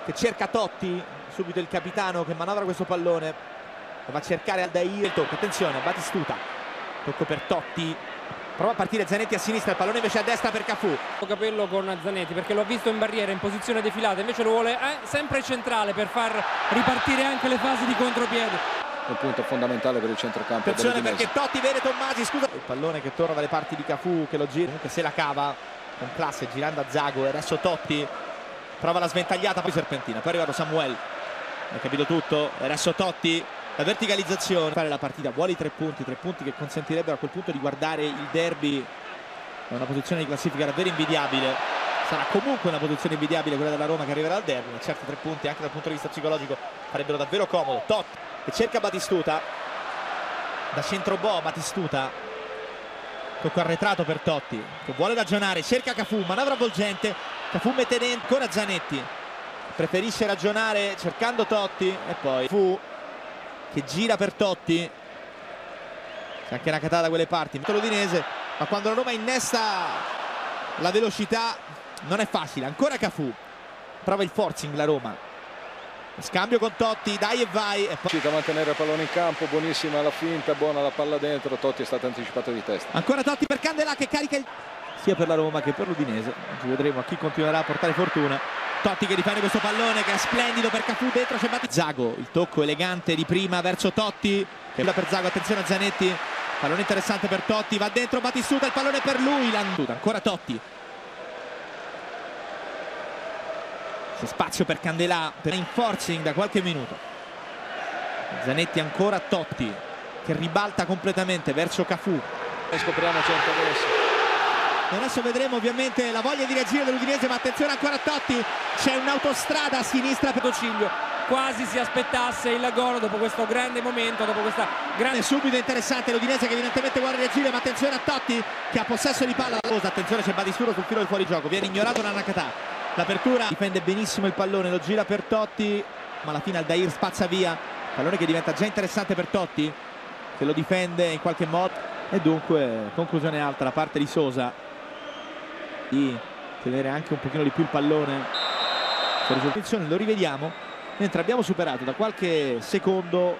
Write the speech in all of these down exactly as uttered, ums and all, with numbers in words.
che cerca Totti, subito il capitano che manovra questo pallone, va a cercare Aldair, il tocco, attenzione, Batistuta, tocco per Totti, prova a partire Zanetti a sinistra, il pallone invece a destra per Cafu. Capello con Zanetti perché l'ho visto in barriera in posizione defilata, invece lo vuole eh, sempre centrale per far ripartire anche le fasi di contropiede. Un punto fondamentale per il centrocampo. Attenzione perché Totti vede Tommasi, scusa. Il pallone che torna dalle parti di Cafu, che lo gira, comunque se la cava con classe girando a Zago, e adesso Totti prova la sventagliata, poi serpentina, poi è arrivato Samuel, hai capito tutto, e adesso Totti, la verticalizzazione, fare la partita, vuole i tre punti, tre punti che consentirebbero a quel punto di guardare il derby da una posizione di classifica davvero invidiabile. Sarà comunque una posizione invidiabile quella della Roma che arriverà al derby, ma certo tre punti anche dal punto di vista psicologico farebbero davvero comodo. Totti che cerca Batistuta, da centro Bo, Batistuta, tocco arretrato per Totti che vuole ragionare, cerca Cafu, manovra avvolgente, Cafu mette dentro, ancora Zanetti, preferisce ragionare cercando Totti e poi Fu che gira per Totti, c'è anche Nakata da quelle parti, l'Udinese, ma quando la Roma innesta la velocità non è facile, ancora Cafu, prova il forcing la Roma, scambio con Totti, dai e vai, e poi da mantenere il pallone in campo, buonissima la finta, buona la palla dentro, Totti è stato anticipato di testa. Ancora Totti per Candelà che carica il... sia per la Roma che per l'Udinese, ci vedremo a chi continuerà a portare fortuna. Totti che difende questo pallone che è splendido per Cafu, dentro c'è Batti. Zago, il tocco elegante di prima verso Totti, che per Zago, attenzione a Zanetti, pallone interessante per Totti, va dentro Batistuta, il pallone per lui, ancora Totti. C'è spazio per Candelà, per in forcing da qualche minuto. Zanetti ancora Totti che ribalta completamente verso Cafu. E scopriamo certo adesso. Adesso vedremo ovviamente la voglia di reagire dell'Udinese, ma attenzione ancora a Totti, c'è un'autostrada a sinistra per Ciglio, quasi si aspettasse il gol dopo questo grande momento, dopo questa grande... Subito interessante l'Udinese che evidentemente vuole reagire, ma attenzione a Totti che ha possesso di palla. Attenzione, c'è Batistuta sul filo del fuorigioco, viene ignorato da Nakata. L'apertura, difende benissimo il pallone, lo gira per Totti, ma alla fine Aldair spazza via, pallone che diventa già interessante per Totti, che lo difende in qualche modo, e dunque conclusione alta da parte di Sosa di tenere anche un pochino di più il pallone. Lo rivediamo, mentre abbiamo superato da qualche secondo,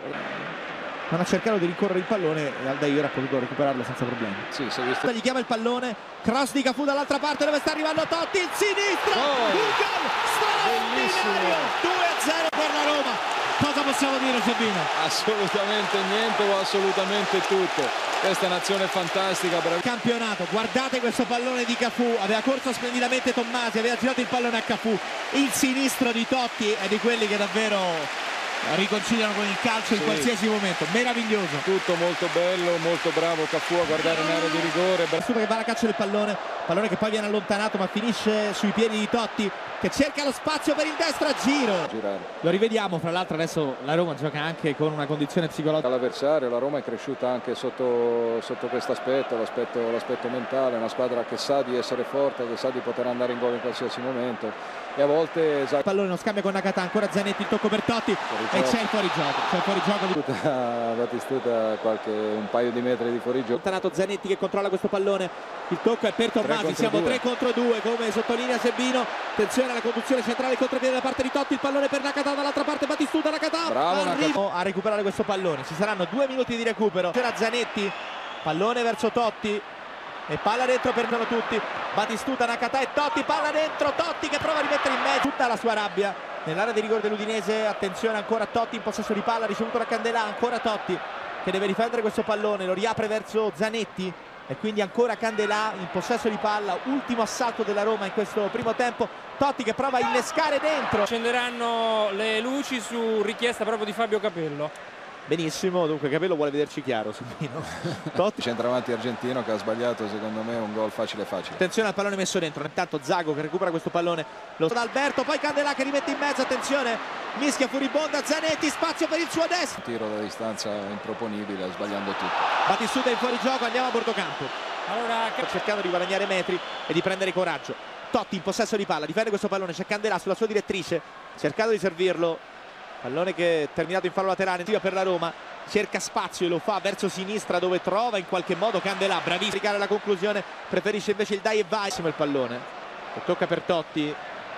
hanno cercato di rincorrere il pallone e Aldair ha potuto recuperarlo senza problemi. Sì, si è visto. Gli chiama il pallone, cross di Cafu dall'altra parte dove sta arrivando Totti, il sinistro, oh, un gol straordinario, due a zero per la Roma. Cosa possiamo dire, Sabino? Assolutamente niente o assolutamente tutto. Questa è un'azione fantastica. Brav- Campionato, guardate questo pallone di Cafu, aveva corso splendidamente Tommasi, aveva girato il pallone a Cafu, il sinistro di Totti è di quelli che davvero riconciliano con il calcio in sì. qualsiasi momento, meraviglioso, tutto molto bello, molto bravo Cafu a guardare in area di rigore. Bra- che va alla caccia del pallone, pallone che poi viene allontanato ma finisce sui piedi di Totti che cerca lo spazio per il destro a giro. Girare. Lo rivediamo, fra l'altro adesso la Roma gioca anche con una condizione psicologica. L'avversario, la Roma è cresciuta anche sotto, sotto questo aspetto, l'aspetto, l'aspetto mentale, una squadra che sa di essere forte, che sa di poter andare in gol in qualsiasi momento. E a volte il pallone non scambia con Nakata, ancora Zanetti, il tocco per Totti e c'è il fuorigioco, c'è il fuorigioco di Batistuta, qualche un paio di metri di fuorigioco. Allontanato Zanetti che controlla questo pallone, il tocco è per Tommasi, siamo tre contro due come sottolinea Sebino. Attenzione alla conduzione centrale, il contropiede da parte di Totti, il pallone per Nakata dall'altra parte, Batistuta, Nakata arriva a recuperare questo pallone, ci saranno due minuti di recupero. C'era Zanetti, pallone verso Totti e palla dentro per tutti, Batistuta, Nakata e Totti, palla dentro, Totti che prova a rimettere in mezzo tutta la sua rabbia nell'area di rigore dell'Udinese. Attenzione ancora Totti in possesso di palla, ricevuto da Candelà, ancora Totti che deve difendere questo pallone, lo riapre verso Zanetti e quindi ancora Candelà in possesso di palla, ultimo assalto della Roma in questo primo tempo. Totti che prova a innescare dentro, accenderanno le luci su richiesta proprio di Fabio Capello. Benissimo, dunque Capello vuole vederci chiaro, Sabino. Totti centravanti argentino che ha sbagliato secondo me un gol facile facile. Attenzione al pallone messo dentro, intanto Zago che recupera questo pallone, lo da Alberto, poi Candelà che rimette in mezzo, attenzione, mischia furibonda Zanetti, spazio per il suo destro. Tiro da distanza improponibile, sbagliando tutto. Batistuta in fuorigioco, andiamo a bordo campo. Allora, cercando di guadagnare metri e di prendere coraggio. Totti in possesso di palla, difende questo pallone, c'è Candelà sulla sua direttrice, cercando di servirlo. Pallone che è terminato in fallo laterale per la Roma, cerca spazio e lo fa verso sinistra dove trova in qualche modo Candelà, bravissimo a la conclusione, preferisce invece il dai e vai. Il pallone che tocca per Totti,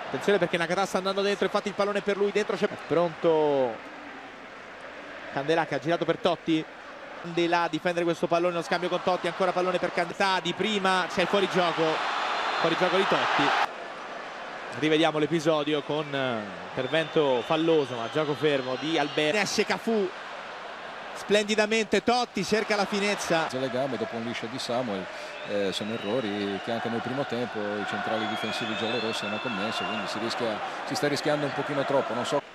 Attenzione perché Nakata sta andando dentro, infatti il pallone per lui, dentro c'è pronto Candelà che ha girato per Totti. Candelà a difendere questo pallone, lo scambio con Totti, ancora pallone per Candelà, di prima c'è il fuorigioco, fuorigioco di Totti. Rivediamo l'episodio con intervento falloso ma gioco fermo di Alberto. Esce Cafu splendidamente, Totti cerca la finezza. Le gambe dopo un liscio di Samuel, eh, sono errori che anche nel primo tempo i centrali difensivi giallorossi hanno commesso, quindi si, rischia, si sta rischiando un pochino troppo, non so.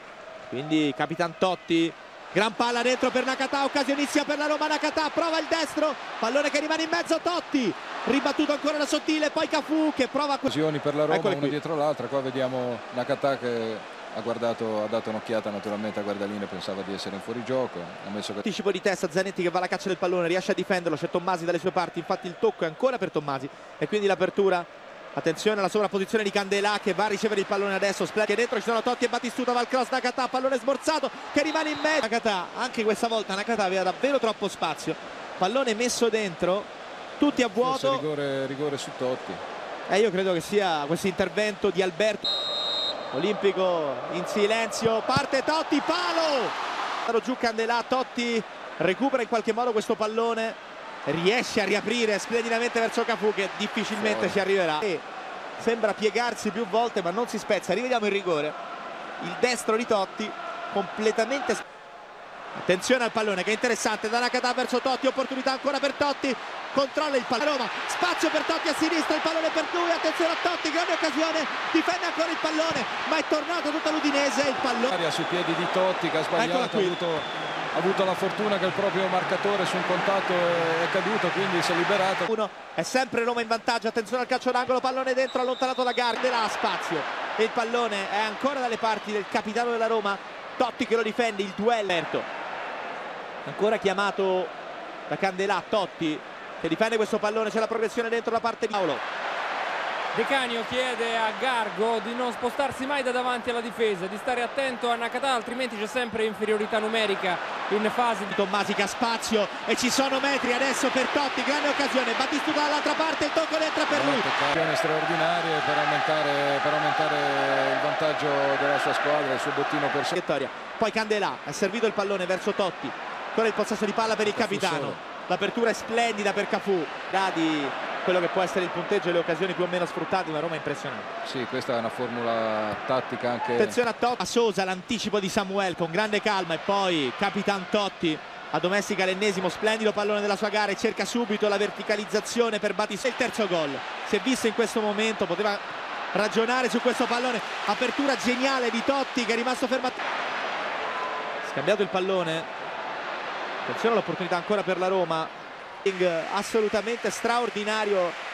Quindi Capitan Totti, gran palla dentro per Nakata, occasionissima per la Roma, Nakata prova il destro, pallone che rimane in mezzo, Totti ribattuto ancora da Sottile, poi Cafu che prova occasioni per la Roma, Eccole una qui. dietro l'altra. Qua vediamo Nakata che ha, guardato, ha dato un'occhiata naturalmente a guardaline, pensava di essere in fuorigioco, ha messo che... anticipo di testa, Zanetti che va alla caccia del pallone, riesce a difenderlo, c'è Tommasi dalle sue parti, infatti il tocco è ancora per Tommasi e quindi l'apertura. Attenzione alla sovrapposizione di Candelà che va a ricevere il pallone adesso, che dentro ci sono Totti e Battistuta, va al cross, Nakata, pallone sborzato che rimane in mezzo. Nakata, anche questa volta Nakata aveva davvero troppo spazio, pallone messo dentro, tutti a vuoto. Rigore, rigore su Totti. E io credo che sia questo intervento di Alberto. Olimpico in silenzio, parte Totti, palo! Giù Candelà, Totti recupera in qualche modo questo pallone, riesce a riaprire splendidamente verso Cafu che difficilmente Fuori. ci arriverà e sembra piegarsi più volte ma non si spezza. Rivediamo il rigore, il destro di Totti completamente. Attenzione al pallone che è interessante da Nakata verso Totti, opportunità ancora per Totti, controlla il pallone Roma, spazio per Totti a sinistra, il pallone per lui, attenzione a Totti, grande occasione, difende ancora il pallone ma è tornato tutta l'Udinese, il pallone sui piedi di Totti che ha sbagliato, ha avuto, ha avuto la fortuna che il proprio marcatore su un contatto è caduto, quindi si è liberato. Uno, è sempre Roma in vantaggio, attenzione al calcio d'angolo, pallone dentro, allontanato da Gardella, ha spazio e il pallone è ancora dalle parti del capitano della Roma, Totti che lo difende, il duello ancora chiamato da Candelà, Totti che difende questo pallone, c'è la progressione dentro da parte di Paolo. De Canio chiede a Gargo di non spostarsi mai da davanti alla difesa, di stare attento a Nakata, altrimenti c'è sempre inferiorità numerica in fase di... Tommasi che ha spazio e ci sono metri adesso per Totti, grande occasione, Battistuta dall'altra parte, il tocco entra per lui. Occasioni straordinarie per aumentare, per aumentare il vantaggio della sua squadra, il suo bottino personale. Poi Candelà ha servito il pallone verso Totti, ancora il possesso di palla per il capitano, l'apertura è splendida per Cafu, da di quello che può essere il punteggio e le occasioni più o meno sfruttate, una Roma impressionante. Sì, questa è una formula tattica anche. Attenzione a Totti, a Sosa, l'anticipo di Samuel con grande calma e poi Capitan Totti addomestica l'ennesimo splendido pallone della sua gara e cerca subito la verticalizzazione per Battistuta. Il terzo gol si è visto in questo momento, poteva ragionare su questo pallone, apertura geniale di Totti che è rimasto fermato, scambiato il pallone. Attenzione all'opportunità ancora per la Roma, assolutamente straordinario